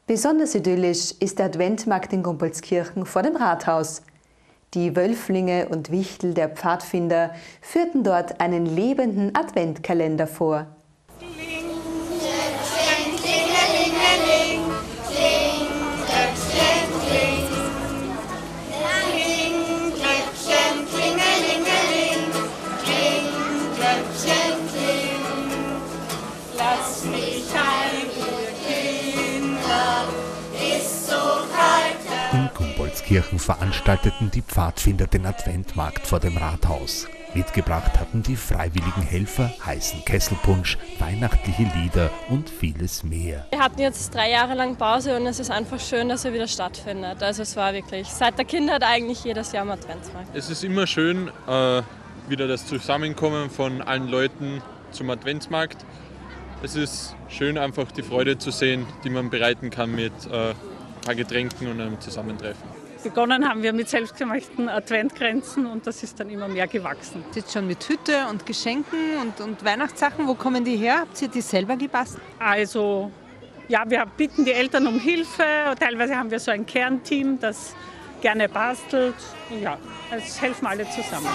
Besonders idyllisch ist der Adventmarkt in Gumbolzkirchen vor dem Rathaus. Die Wölflinge und Wichtel der Pfadfinder führten dort einen lebenden Adventkalender vor. In Gumbolzkirchen veranstalteten die Pfadfinder den Adventmarkt vor dem Rathaus. Mitgebracht hatten die freiwilligen Helfer heißen Kesselpunsch, weihnachtliche Lieder und vieles mehr. Wir hatten jetzt 3 Jahre lang Pause und es ist einfach schön, dass er wieder stattfindet. Also es war wirklich, seit der Kindheit eigentlich jedes Jahr am Adventsmarkt. Es ist immer schön, wieder das Zusammenkommen von allen Leuten zum Adventsmarkt. Es ist schön, einfach die Freude zu sehen, die man bereiten kann mit ein paar Getränken und einem Zusammentreffen. Begonnen haben wir mit selbstgemachten Adventkränzen und das ist dann immer mehr gewachsen. Jetzt schon mit Hütte und Geschenken und Weihnachtssachen. Wo kommen die her? Habt ihr die selber gebastelt? Also, ja, wir bitten die Eltern um Hilfe. Teilweise haben wir so ein Kernteam, das gerne bastelt. Ja, es helfen alle zusammen.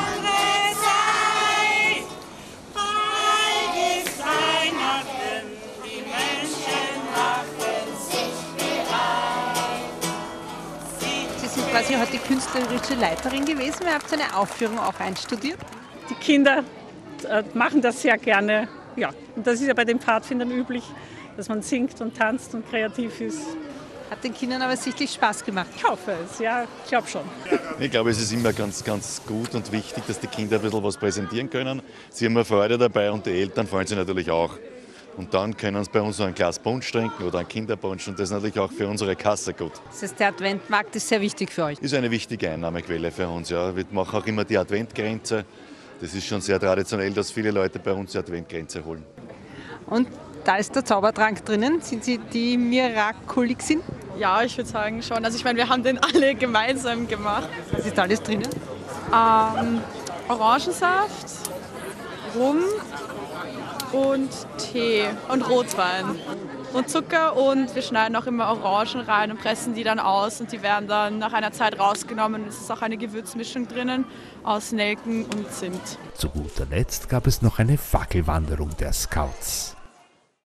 Sie sind quasi heute künstlerische Leiterin gewesen. Ihr habt eine Aufführung auch einstudiert. Die Kinder machen das sehr gerne. Ja, und das ist ja bei den Pfadfindern üblich, dass man singt und tanzt und kreativ ist. Hat den Kindern aber sichtlich Spaß gemacht. Ich hoffe es, ja, ich glaube schon. Ich glaube, es ist immer ganz gut und wichtig, dass die Kinder ein bisschen was präsentieren können. Sie haben eine Freude dabei und die Eltern freuen sich natürlich auch. Und dann können sie bei uns so ein Glas Punsch trinken oder ein Kinderpunsch und das ist natürlich auch für unsere Kasse gut. Das heißt, der Adventmarkt ist sehr wichtig für euch. Ist eine wichtige Einnahmequelle für uns. Ja. Wir machen auch immer die Adventgrenze. Das ist schon sehr traditionell, dass viele Leute bei uns die Adventgrenze holen. Und da ist der Zaubertrank drinnen. Sind Sie die Miraculixin? Ja, ich würde sagen schon. Also ich meine, wir haben den alle gemeinsam gemacht. Was ist alles drinnen? Orangensaft, Rum und Tee und Rotwein und Zucker und wir schneiden auch immer Orangen rein und pressen die dann aus und die werden dann nach einer Zeit rausgenommen. Es ist auch eine Gewürzmischung drinnen aus Nelken und Zimt. Zu guter Letzt gab es noch eine Fackelwanderung der Scouts.